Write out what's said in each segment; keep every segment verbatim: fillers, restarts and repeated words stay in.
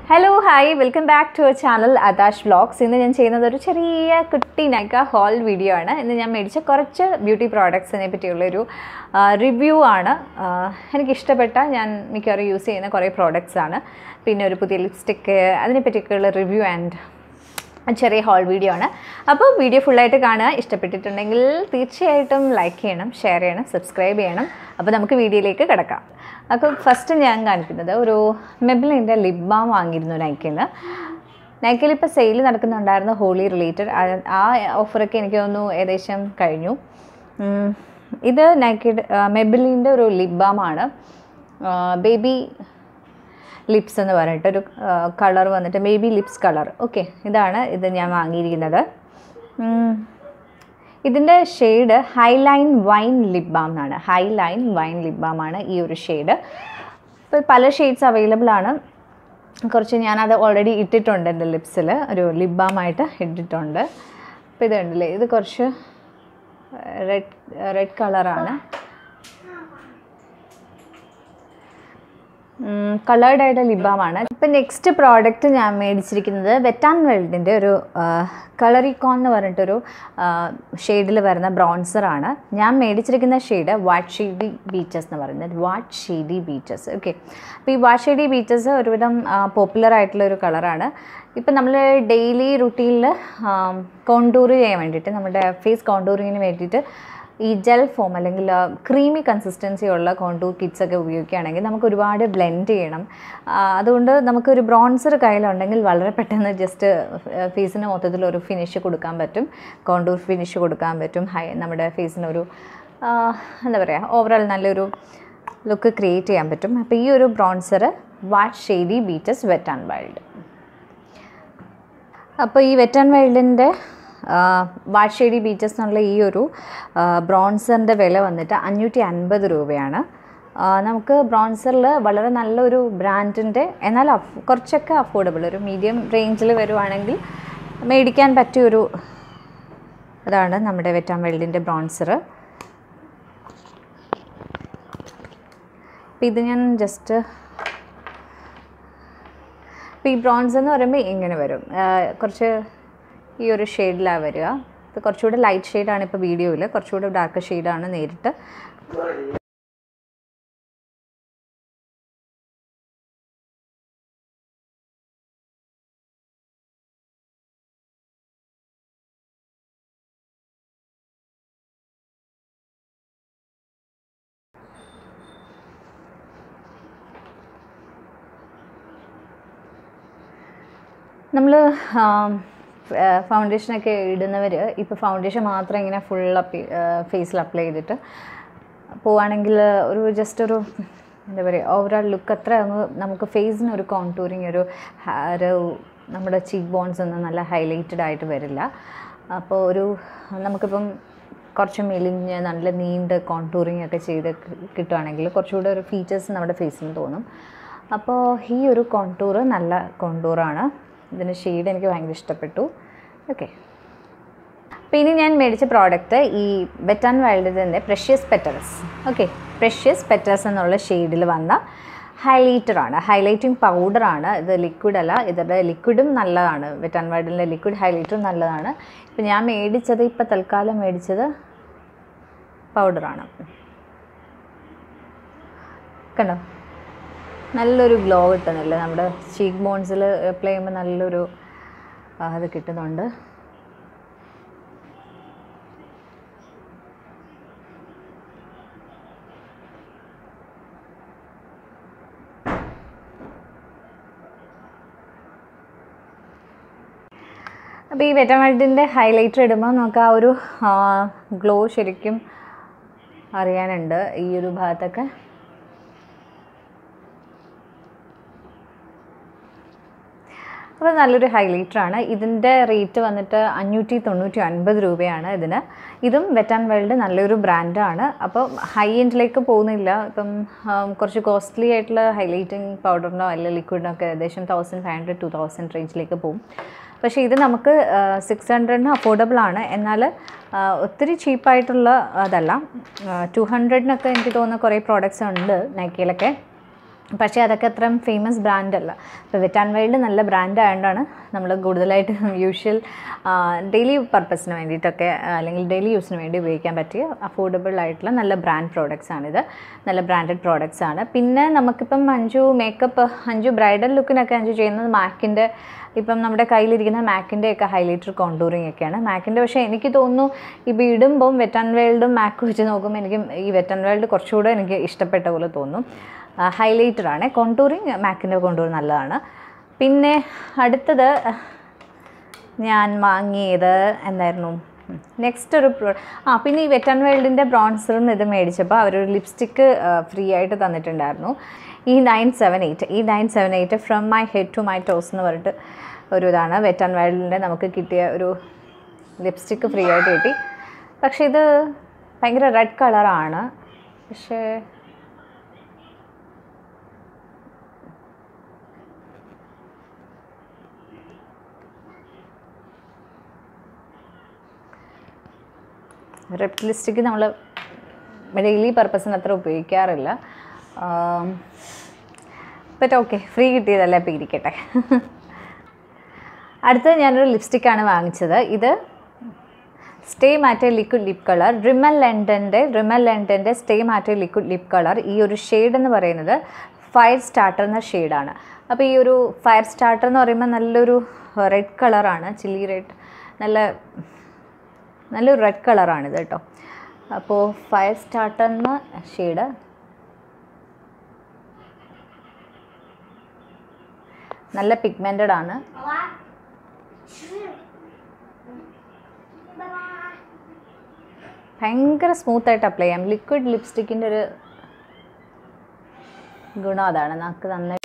Hello, hi, welcome back to our channel Adash Vlogs. ഇന്ന് ഞാൻ ചെയ്യുന്നത് ഒരു ചെറിയ കുട്ടി നൈക്ക ഹോൾ വീഡിയോ ആണ്. ഇന്ന് ഞാൻ മേടിച്ച കുറച്ച് ബ്യൂട്ടി പ്രോഡക്ട്സിനെ പറ്റിയുള്ളൊരു റിവ്യൂ ആണ്. എനിക്ക് ഇഷ്ടപ്പെട്ട ഞാൻ മിക്കവാറും യൂസ് ചെയ്യുന്ന കുറേ പ്രോഡക്ട്സ് ആണ്. പിന്നെ ഒരു പുതിയ ലിപ്സ്റ്റിക്ക് അതിനെ പറ്റിയൊക്കെയുള്ള റിവ്യൂ ആൻഡ് ചെറിയ ഹോൾ വീഡിയോ ആണ്. അപ്പോൾ വീഡിയോ ഫുള്ളായിട്ട് കാണുക. ഇഷ്ടപ്പെട്ടിട്ടുണ്ടെങ്കിൽ തീർച്ചയായിട്ടും ലൈക്ക് ചെയ്യണം, ഷെയർ ചെയ്യണം, സബ്സ്ക്രൈബ് ചെയ്യണം. അപ്പോൾ നമുക്ക് വീഡിയോയിലേക്ക് കിടക്കാം. അപ്പോൾ ഫസ്റ്റ് ഞാൻ കാണിക്കുന്നത് ഒരു മെബ്ലിൻ്റെ ലിപ് ബാം വാങ്ങിയിരുന്നു നൈക്കയിൽ നിന്ന്. നൈക്കയിൽ ഇപ്പോൾ സെയിൽ നടക്കുന്നുണ്ടായിരുന്നു ഹോളി റിലേറ്റഡ്. ആ ഓഫറൊക്കെ എനിക്ക് തോന്നുന്നു ഏകദേശം കഴിഞ്ഞു. ഇത് നൈക്കയുടെ മെബ്ലിൻ്റെ ഒരു ലിപ് ബാമാണ്. ബേബി ലിപ്സ് എന്ന് പറഞ്ഞിട്ടൊരു കളർ വന്നിട്ട് ബേബി ലിപ്സ് കളർ. ഓക്കെ, ഇതാണ് ഇത് ഞാൻ വാങ്ങിയിരിക്കുന്നത്. ഇതിൻ്റെ shade highline wine lip balm എന്നാണ്. ഹൈലൈൻ വൈൻ ലിപ് ബാം ആണ് ഈ ഒരു ഷെയ്ഡ്. ഇപ്പോൾ പല ഷെയ്ഡ്സ് അവൈലബിൾ ആണ്. കുറച്ച് ഞാനത് ഓൾറെഡി ഇട്ടിട്ടുണ്ട് എൻ്റെ ലിപ്സിൽ, ഒരു ലിപ് ബാം ആയിട്ട് ഇട്ടിട്ടുണ്ട്. അപ്പോൾ ഇത് കണ്ടില്ലേ, ഇത് കുറച്ച് റെഡ് റെഡ് കളറാണ്. കളേർഡ് ആയിട്ട് ലിപ് ബാം ആണ്. ഇപ്പം നെക്സ്റ്റ് പ്രോഡക്റ്റ് ഞാൻ മേടിച്ചിരിക്കുന്നത് വെറ്റ് ആൻഡ് വൈൽഡിൻ്റെ ഒരു കളറിക്കോൺ എന്ന് പറഞ്ഞിട്ടൊരു ഷെയ്ഡിൽ വരുന്ന ബ്രോൺസറാണ്. ഞാൻ മേടിച്ചിരിക്കുന്ന ഷെയ്ഡ് വാട്ട് ഷെയ്ഡി ബീച്ചസ് എന്ന് പറയുന്നത്. What shady beaches. ഓക്കെ, അപ്പോൾ ഈ വാട്ട് ഷെയ്ഡി ബീച്ചസ് ഒരുവിധം പോപ്പുലർ ആയിട്ടുള്ള ഒരു കളറാണ്. ഇപ്പം നമ്മൾ ഡെയിലി റുട്ടീനിൽ കോണ്ടൂർ ചെയ്യാൻ വേണ്ടിയിട്ട്, നമ്മുടെ ഫേസ് കോണ്ടൂറിങ്ങിന് വേണ്ടിയിട്ട് ഈ ജെൽ ഫോം അല്ലെങ്കിൽ ക്രീമി കൺസിസ്റ്റൻസി ഉള്ള കോണ്ടൂർ കിറ്റ്സൊക്കെ ഉപയോഗിക്കുകയാണെങ്കിൽ നമുക്ക് ഒരുപാട് ബ്ലെൻഡ് ചെയ്യണം. അതുകൊണ്ട് നമുക്കൊരു ബ്രോൺസർ കയ്യിലുണ്ടെങ്കിൽ വളരെ പെട്ടെന്ന് ജസ്റ്റ് ഫേസിന് മൊത്തത്തിലൊരു ഫിനിഷ് കൊടുക്കാൻ പറ്റും, കോണ്ടൂർ ഫിനിഷ് കൊടുക്കാൻ പറ്റും. ഹൈ നമ്മുടെ ഫേസിനൊരു എന്താ പറയുക, ഓവറോൾ നല്ലൊരു ലുക്ക് ക്രിയേറ്റ് ചെയ്യാൻ പറ്റും. അപ്പോൾ ഈ ഒരു bronzer what shady beaches wet and wild. അപ്പോൾ ഈ വെറ്റ് ആൻഡ് വൈൽഡിൻ്റെ വാട്ട് ഷെയ്ഡി ബീച്ചസ് എന്നുള്ള ഈ ഒരു ബ്രോൺസറിൻ്റെ വില വന്നിട്ട് അഞ്ഞൂറ്റി അൻപത് രൂപയാണ്. നമുക്ക് ബ്രോൺസറിൽ വളരെ നല്ലൊരു ബ്രാൻഡിൻ്റെ എന്നാൽ കുറച്ചൊക്കെ അഫോർഡബിൾ, ഒരു മീഡിയം റേഞ്ചിൽ വരുവാണെങ്കിൽ മേടിക്കാൻ പറ്റിയൊരു ഇതാണ് നമ്മുടെ വെറ്റ് ആൻഡ് വൈൽഡിൻ്റെ ബ്രോൺസർ. അപ്പോൾ ഇത് ഞാൻ ജസ്റ്റ്, ഇപ്പോൾ ഈ ബ്രോൺസർ എന്ന് പറയുമ്പോൾ ഇങ്ങനെ വരും, കുറച്ച് ഈ ഒരു ഷെയ്ഡിലാണ് വരിക. ഇത് കുറച്ചുകൂടെ ലൈറ്റ് ഷെയ്ഡാണ് ഇപ്പോൾ വീഡിയോയിൽ, കുറച്ചുകൂടെ ഡാർക്ക് ഷെയ്ഡാണ് നേരിട്ട്. നമ്മൾ ഫൗണ്ടേഷനൊക്കെ ഇടുന്നവർ ഇപ്പോൾ ഫൗണ്ടേഷൻ മാത്രം ഇങ്ങനെ ഫുൾ അപ്പ് ഫേസിൽ അപ്ലൈ ചെയ്തിട്ട് പോവുകയാണെങ്കിൽ ഒരു ജസ്റ്റ് ഒരു എന്താ പറയുക, ഓവറോൾ ലുക്ക് അത്ര നമുക്ക് ഫേസിന് ഒരു കോൺടൂറിങ്, ഒരു ഒരു നമ്മുടെ ചീക്ക് ബോൺസ് ഒന്നും നല്ല ഹൈലൈറ്റഡ് ആയിട്ട് വരില്ല. അപ്പോൾ ഒരു നമുക്കിപ്പം കുറച്ച് മെലിഞ്ഞ് നല്ല നീണ്ട കോൺടൂറിങ് ഒക്കെ ചെയ്ത് കിട്ടുകയാണെങ്കിൽ കുറച്ചുകൂടെ ഒരു ഫീച്ചേഴ്സ് നമ്മുടെ ഫേസിന് തോന്നും. അപ്പോൾ ഈ ഒരു കോൺടൂർ നല്ല കോൺടൂറാണ്. ഇതിൻ്റെ ഷെയ്ഡ് എനിക്ക് ഭയങ്കര ഇഷ്ടപ്പെട്ടു. ഓക്കെ, അപ്പോൾ ഇനി ഞാൻ മേടിച്ച പ്രോഡക്റ്റ് ഈ വെറ്റ് ആൻഡ് വൈൽഡിൻ്റെ precious petals. Okay, precious petals എന്നുള്ള ഷെയ്ഡിൽ വന്ന ഹൈലൈറ്ററാണ്, ഹൈലൈറ്റിംഗ് പൗഡറാണ്. ഇത് ലിക്വിഡ് അല്ല, ഇതിൻ്റെ ലിക്വിഡും നല്ലതാണ്. വെറ്റ് ആൻഡ് വൈൽഡിൻ്റെ ലിക്വിഡ് ഹൈലൈറ്ററും നല്ലതാണ്. ഇപ്പോൾ ഞാൻ മേടിച്ചത്, ഇപ്പോൾ തൽക്കാലം മേടിച്ചത് പൗഡറാണ്. കണ്ടോ, നല്ലൊരു ഗ്ലോ കിട്ടുന്നില്ല, നമ്മുടെ ചീക്ക് ബോൺസിൽ അപ്ലൈ ചെയ്യുമ്പോൾ നല്ലൊരു അത് കിട്ടുന്നുണ്ട്. അപ്പോൾ ഈ വെറ്റ് ആൻഡ് വൈൽഡിൻ്റെ ഹൈലൈറ്റർ ഇടുമ്പോൾ നമുക്ക് ആ ഒരു ഗ്ലോ ശരിക്കും അറിയാനുണ്ട് ഈ ഒരു ഭാഗത്തൊക്കെ. അപ്പോൾ നല്ലൊരു ഹൈലൈറ്ററാണ്. ഇതിൻ്റെ റേറ്റ് വന്നിട്ട് അഞ്ഞൂറ്റി തൊണ്ണൂറ്റി ഒൻപത് രൂപയാണ് ഇതിന്. ഇതും വെറ്റ് ആൻഡ് വൈൽഡ് നല്ലൊരു ബ്രാൻഡാണ്. അപ്പോൾ ഹൈ എൻഡിലേക്ക് പോകുന്നില്ല. ഇപ്പം കുറച്ച് കോസ്റ്റ്ലി ആയിട്ടുള്ള ഹൈലൈറ്റിംഗ് പൗഡറിനോ അല്ലെങ്കിൽ ലിക്വിഡിനോ ഒക്കെ ഏകദേശം thousand five hundred two thousand റേഞ്ചിലേക്ക് പോകും. പക്ഷേ ഇത് നമുക്ക് സിക്സ് ഹൺഡ്രഡിന് അഫോർഡബിൾ ആണ്. എന്നാൽ ഒത്തിരി ചീപ്പായിട്ടുള്ള അതല്ല. ടു ഹൺഡ്രഡിനൊക്കെ എനിക്ക് തോന്നുന്ന കുറേ പ്രോഡക്റ്റ്സ് ഉണ്ട് നൈക്കയിലൊക്കെ. പക്ഷേ അതൊക്കെ അത്രയും ഫേമസ് ബ്രാൻഡല്ല. ഇപ്പോൾ വെറ്റ് ആൻഡ് വൈൽഡ് നല്ല ബ്രാൻഡ് ആയതുകൊണ്ടാണ് നമ്മൾ കൂടുതലായിട്ട് യൂഷ്വൽ ഡെയിലി പർപ്പസിന് വേണ്ടിയിട്ടൊക്കെ അല്ലെങ്കിൽ ഡെയിലി യൂസിന് വേണ്ടി ഉപയോഗിക്കാൻ പറ്റിയ അഫോർഡബിൾ ആയിട്ടുള്ള നല്ല ബ്രാൻഡ് പ്രോഡക്റ്റ്സ് ആണിത്. നല്ല ബ്രാൻഡഡ് പ്രോഡക്റ്റ്സ് ആണ്. പിന്നെ നമുക്കിപ്പം അഞ്ചു മേക്കപ്പ് അഞ്ചു ബ്രൈഡൽ ലുക്കിനൊക്കെ അഞ്ചു ചെയ്യുന്നത് മാക്കിൻ്റെ, ഇപ്പം നമ്മുടെ കയ്യിലിരിക്കുന്ന മാക്കിൻ്റെ ഒക്കെ ഹൈലൈറ്റർ കോണ്ടൂറിങ് ഒക്കെയാണ്. മാക്കിൻ്റെ പക്ഷേ എനിക്ക് തോന്നുന്നു ഇപ്പോൾ ഇടുമ്പം വെറ്റ് ആൻഡ് വൈൽഡും മാക്ക് വെച്ച് നോക്കുമ്പോൾ എനിക്ക് ഈ വെറ്റ് ആൻഡ് വൈൽഡ് കുറച്ചുകൂടെ എനിക്ക് ഇഷ്ടപ്പെട്ട പോലെ തോന്നും. ഹൈലൈറ്ററാണ്. കോണ്ടൂറിങ് മാക്കിൻ്റെ കോണ്ടൂർ നല്ലതാണ്. പിന്നെ അടുത്തത് ഞാൻ വാങ്ങിയത് എന്തായിരുന്നു, നെക്സ്റ്റ് ഒരു പ്രോ ആ പിന്നെ ഈ വെറ്റ് ആൻഡ് വൈൽഡിൻ്റെ ബ്രോൺസറിൽ നിന്ന് ഇത് മേടിച്ചപ്പോൾ അവരൊരു ലിപ്സ്റ്റിക്ക് ഫ്രീ ആയിട്ട് തന്നിട്ടുണ്ടായിരുന്നു. ഈ നയൻ സെവൻ എയ്റ്റ് ഈ nine seven eight from my head to my toes എന്ന് പറഞ്ഞിട്ട് ഒരു ഇതാണ്. വെറ്റ് ആൻഡ് വൈൽഡിൻ്റെ നമുക്ക് കിട്ടിയ ഒരു ലിപ്സ്റ്റിക്ക് ഫ്രീ ആയിട്ട് കിട്ടി. പക്ഷേ ഇത് ഭയങ്കര റെഡ് കളറാണ്. പക്ഷേ റെഡ് ലിപ്സ്റ്റിക്ക് നമ്മൾ ഡെയിലി പർപ്പസിന് അത്ര ഉപയോഗിക്കാറില്ല. ബട്ട് ഓക്കെ, ഫ്രീ കിട്ടിയതല്ലേ, അപ്പോൾ ഇരിക്കട്ടെ. അടുത്തത് ഞാനൊരു ലിപ്സ്റ്റിക്കാണ് വാങ്ങിച്ചത്. ഇത് stay matte liquid lip colour, Rimmel ലണ്ടൻ്റെ റിമൽ ലണ്ടൻ്റെ stay matte liquid lip colour. ഈ ഒരു ഷെയ്ഡ് എന്ന് പറയുന്നത് ഫയർ സ്റ്റാർട്ടർ എന്ന ഷെയ്ഡാണ്. അപ്പോൾ ഈ ഒരു ഫയർ സ്റ്റാർട്ടർ എന്ന് പറയുമ്പോൾ നല്ലൊരു റെഡ് കളറാണ്, ചില്ലി റെഡ്, നല്ല നല്ലൊരു റെഡ് കളറാണിത് കേട്ടോ. അപ്പോൾ ഫയർ സ്റ്റാർട്ടർ എന്ന ഷെയ്ഡ് നല്ല പിഗ്മെൻറ്റഡ് ആണ്. ഭയങ്കര സ്മൂത്തായിട്ട് അപ്ലൈ ചെയ്യാം. ലിക്വിഡ് ലിപ്സ്റ്റിക്കിൻ്റെ ഒരു ഗുണം അതാണ്, നമുക്ക് നന്നായി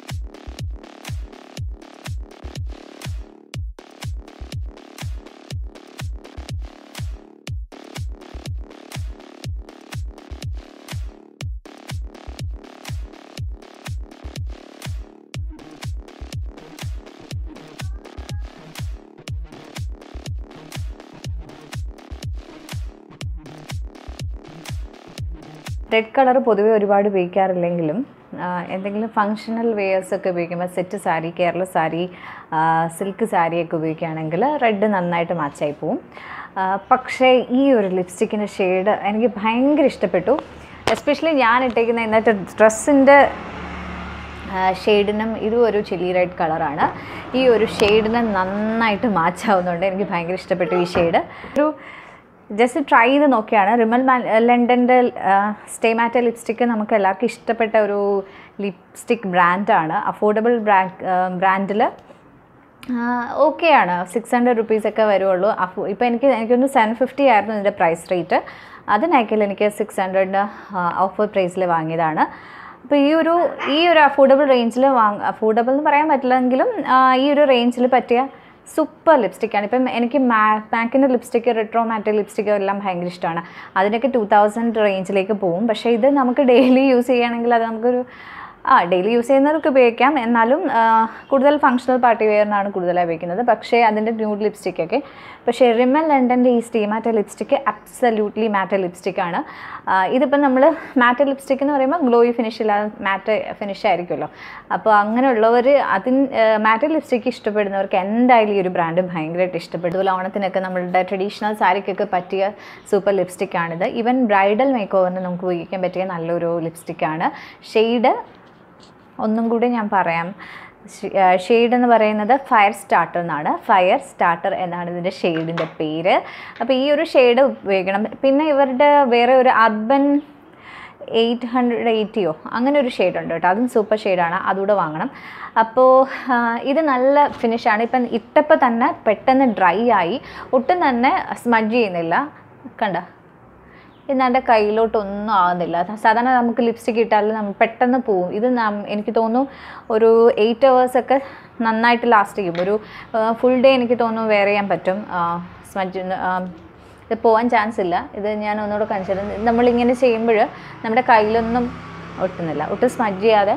റെഡ് കളർ പൊതുവെ ഒരുപാട് ഉപയോഗിക്കാറില്ലെങ്കിലും എന്തെങ്കിലും ഫങ്ഷണൽ വെയേഴ്സൊക്കെ ഉപയോഗിക്കുമ്പോൾ സെറ്റ് സാരി, കേരള സാരി, സിൽക്ക് സാരിയൊക്കെ ഉപയോഗിക്കുകയാണെങ്കിൽ റെഡ് നന്നായിട്ട് മാച്ചായി പോവും. പക്ഷേ ഈ ഒരു ലിപ്സ്റ്റിക്കിൻ്റെ ഷെയ്ഡ് എനിക്ക് ഭയങ്കര ഇഷ്ടപ്പെട്ടു. എസ്പെഷ്യലി ഞാൻ ഇട്ടേക്കുന്ന ഇന്നത്തെ ഡ്രസ്സിൻ്റെ ഷെയ്ഡിനും ഇതും ഒരു ചില്ലി റെഡ് കളറാണ്. ഈ ഒരു ഷെയ്ഡിന് നന്നായിട്ട് മാച്ചാവുന്നുണ്ട്. എനിക്ക് ഭയങ്കര ഇഷ്ടപ്പെട്ടു ഈ ഷെയ്ഡ്. ഒരു ജസ്റ്റ് ട്രൈ ചെയ്ത് നോക്കിയാണ്. റിമൽ ലണ്ടൻ്റെ സ്റ്റേ മാറ്റ ലിപ്സ്റ്റിക്ക് നമുക്ക് എല്ലാവർക്കും ഇഷ്ടപ്പെട്ട ഒരു ലിപ്സ്റ്റിക് ബ്രാൻഡാണ്. അഫോർഡബിൾ ബ്രാൻഡ് ബ്രാൻഡിൽ ഓക്കെയാണ്. സിക്സ് ഹൺഡ്രഡ് റുപ്പീസൊക്കെ വരുള്ളൂ. അഫോ ഇപ്പോൾ എനിക്ക് എനിക്കൊന്ന് സെവൻ ഫിഫ്റ്റി ആയിരുന്നു ഇതിൻ്റെ പ്രൈസ് റേറ്റ്. അതിനാക്കിയാൽ എനിക്ക് സിക്സ് ഹൺഡ്രഡ് ഓഫർ പ്രൈസിൽ വാങ്ങിയതാണ്. അപ്പോൾ ഈ ഒരു ഈ ഒരു അഫോർഡബിൾ റേഞ്ചിൽ വാങ്ങ അഫോർഡബിൾ എന്ന് പറയാൻ പറ്റില്ലെങ്കിലും ഈ ഒരു റേഞ്ചിൽ പറ്റിയ സൂപ്പർ ലിപ്സ്റ്റിക്കാണ്. ഇപ്പം എനിക്ക് മാ മാക്കിൻ്റെ ലിപ്സ്റ്റിക്ക്, റെട്രോ മാറ്റ് ലിപ്സ്റ്റിക്ക് എല്ലാം ഭയങ്കര ഇഷ്ടമാണ്. അതിനൊക്കെ ടു തൗസൻഡ് റേഞ്ചിലേക്ക് പോവും. പക്ഷേ ഇത് നമുക്ക് ഡെയിലി യൂസ് ചെയ്യുകയാണെങ്കിൽ അത് നമുക്കൊരു ആ ഡെയിലി യൂസ് ചെയ്യുന്നവർക്ക് ഉപയോഗിക്കാം. എന്നാലും കൂടുതൽ ഫങ്ഷണൽ പാർട്ടി വെയറിനാണ് കൂടുതലായി ഉപയോഗിക്കുന്നത്. പക്ഷേ അതിൻ്റെ ന്യൂഡ് ലിപ്സ്റ്റിക്കൊക്കെ പക്ഷേ റിമൽ ലണ്ടൻ്റെ ഈ സ്റ്റേ മാറ്റ ലിപ്സ്റ്റിക്ക് അബ്സല്യൂട്ട്ലി മാറ്റ ലിപ്സ്റ്റിക്കാണ്. ഇതിപ്പം നമ്മൾ മാറ്റ ലിപ്സ്റ്റിക് എന്ന് പറയുമ്പോൾ ഗ്ലോയി ഫിനിഷ് ഇല്ലാതെ മാറ്റ ഫിനിഷ് ആയിരിക്കുമല്ലോ. അപ്പോൾ അങ്ങനെയുള്ളവർ അതിന് മാറ്റ ലിപ്സ്റ്റിക്ക് ഇഷ്ടപ്പെടുന്നവർക്ക് എന്തായാലും ഈ ഒരു ബ്രാൻഡ് ഭയങ്കരമായിട്ട് ഇഷ്ടപ്പെട്ടു. അതുപോലെ ഓണത്തിനൊക്കെ നമ്മളുടെ ട്രഡീഷണൽ സാരിക്കൊക്കെ പറ്റിയ സൂപ്പർ ലിപ്സ്റ്റിക്കാണിത്. ഈവൻ ബ്രൈഡൽ മേക്ക് ഓവറിന് നമുക്ക് ഉപയോഗിക്കാൻ പറ്റിയ നല്ലൊരു ലിപ്സ്റ്റിക്കാണ്. ഷെയ്ഡ് ഒന്നും കൂടി ഞാൻ പറയാം. ഷെയ്ഡ് എന്ന് പറയുന്നത് ഫയർ സ്റ്റാർട്ടർ എന്നാണ്. ഫയർ സ്റ്റാർട്ടർ എന്നാണ് ഇതിൻ്റെ ഷെയ്ഡിൻ്റെ പേര്. അപ്പോൾ ഈ ഒരു ഷെയ്ഡ് ഉപയോഗിക്കണം. പിന്നെ ഇവരുടെ വേറെ ഒരു അർബൻ എയ്റ്റ് ഹൺഡ്രഡ് എയ്റ്റിയോ അങ്ങനെ ഒരു ഷെയ്ഡ് ഉണ്ട് കേട്ടോ. അതും സൂപ്പർ ഷെയ്ഡാണ്, അതുകൂടെ വാങ്ങണം. അപ്പോൾ ഇത് നല്ല ഫിനിഷാണ്. ഇപ്പം ഇട്ടപ്പോൾ തന്നെ പെട്ടെന്ന് ഡ്രൈ ആയി, ഒട്ടും തന്നെ സ്മഡ്ജ് ചെയ്യുന്നില്ല. കണ്ട ഇന്നെൻ്റെ കയ്യിലോട്ടൊന്നും ആകുന്നില്ല. സാധാരണ നമുക്ക് ലിപ്സ്റ്റിക്ക് ഇട്ടാൽ നമ്മൾ പെട്ടെന്ന് പോവും. ഇത് എനിക്ക് തോന്നുന്നു ഒരു എയ്റ്റ് അവേഴ്സൊക്കെ നന്നായിട്ട് ലാസ്റ്റ് ചെയ്യും. ഒരു ഫുൾ ഡേ എനിക്ക് തോന്നുന്നു വെയർ ചെയ്യാൻ പറ്റും. സ്മഡ്ജ് ഇത് പോകാൻ ചാൻസ് ഇല്ല. ഇത് ഞാൻ ഒന്നുകൂടെ കാണിച്ചത്, നമ്മളിങ്ങനെ ചെയ്യുമ്പോൾ നമ്മുടെ കയ്യിലൊന്നും ഒട്ടുന്നില്ല, ഒട്ടും സ്മഡ്ജ് ചെയ്യാതെ.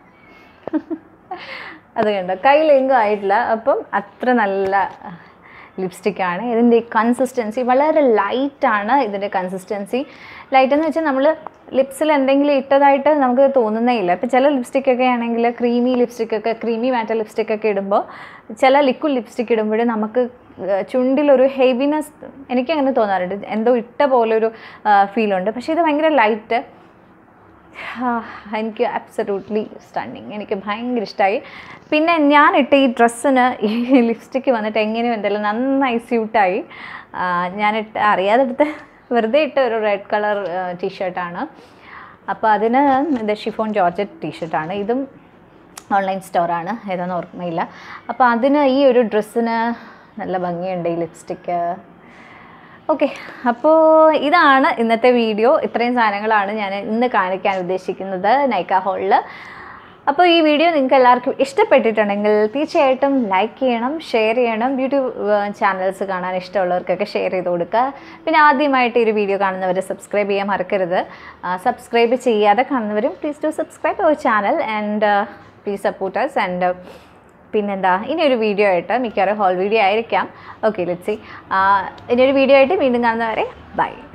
അത് കണ്ടോ, കയ്യിലെങ്കും ആയിട്ടില്ല. അപ്പം അത്ര നല്ല ലിപ്സ്റ്റിക്കാണ്. ഇതിൻ്റെ കൺസിസ്റ്റൻസി വളരെ ലൈറ്റാണ്. ഇതിൻ്റെ കൺസിസ്റ്റൻസി ലൈറ്റ് എന്ന് വെച്ചാൽ നമ്മൾ ലിപ്സിൽ എന്തെങ്കിലും ഇട്ടതായിട്ട് നമുക്ക് തോന്നുന്നേ ഇല്ല. ഇപ്പോൾ ചില ലിപ്സ്റ്റിക്കൊക്കെ ആണെങ്കിൽ ക്രീമി ലിപ്സ്റ്റിക്കൊക്കെ ക്രീമി മാറ്റർ ലിപ്സ്റ്റിക്കൊക്കെ ഇടുമ്പോൾ ചില ലിക്വിഡ് ലിപ്സ്റ്റിക്ക് ഇടുമ്പോൾ നമുക്ക് ചുണ്ടിലൊരു ഹെവിനെസ് എനിക്കങ്ങനെ തോന്നാറുണ്ട്, എന്തോ ഇട്ട പോലൊരു ഫീലുണ്ട്. പക്ഷേ ഇത് ഭയങ്കര ലൈറ്റ്, എനിക്ക് അബ്സല്യൂട്ട്ലി സ്റ്റണ്ണിങ്, എനിക്ക് ഭയങ്കര ഇഷ്ടമായി. പിന്നെ ഞാനിട്ട ഈ ഡ്രസ്സിന് ഈ ലിപ്സ്റ്റിക്ക് വന്നിട്ട് എങ്ങനെയോ എന്തെങ്കിലും നന്നായി സ്യൂട്ടായി. ഞാനിട്ട് അറിയാതെ എടുത്ത് വെറുതെ ഇട്ട ഒരു റെഡ് കളർ ടീഷർട്ടാണ്. അപ്പോൾ അതിന് ഇത് ഷിഫോൺ ജോർജറ്റ് ടീഷർട്ടാണ്. ഇതും ഓൺലൈൻ സ്റ്റോറാണ്, ഏതാണെന്ന് ഓർമ്മയില്ല. അപ്പോൾ അതിന് ഈ ഒരു ഡ്രസ്സിന് നല്ല ഭംഗിയുണ്ട് ഈ ലിപ്സ്റ്റിക്ക്. ഓക്കെ, അപ്പോൾ ഇതാണ് ഇന്നത്തെ വീഡിയോ. ഇത്രയും സാധനങ്ങളാണ് ഞാൻ ഇന്ന് കാണിക്കാൻ ഉദ്ദേശിക്കുന്നത് നൈക്ക ഹോളിൽ. അപ്പോൾ ഈ വീഡിയോ നിങ്ങൾക്ക് എല്ലാവർക്കും ഇഷ്ടപ്പെട്ടിട്ടുണ്ടെങ്കിൽ തീർച്ചയായിട്ടും ലൈക്ക് ചെയ്യണം, ഷെയർ ചെയ്യണം. യൂട്യൂബ് ചാനൽസ് കാണാൻ ഇഷ്ടമുള്ളവർക്കൊക്കെ ഷെയർ ചെയ്ത് കൊടുക്കുക. പിന്നെ ആദ്യമായിട്ട് ഈ ഒരു വീഡിയോ കാണുന്നവർ സബ്സ്ക്രൈബ് ചെയ്യാൻ മറക്കരുത്. സബ്സ്ക്രൈബ് ചെയ്യാതെ കാണുന്നവരും please to subscribe our channel and please support us. And പിന്നെന്താ, ഇനിയൊരു വീഡിയോ ആയിട്ട് മിക്കവാറും ഹോൾ വീഡിയോ ആയിരിക്കാം. Okay, let's see. ഇനിയൊരു വീഡിയോ ആയിട്ട് വീണ്ടും കാണുന്നവരെ ബൈ.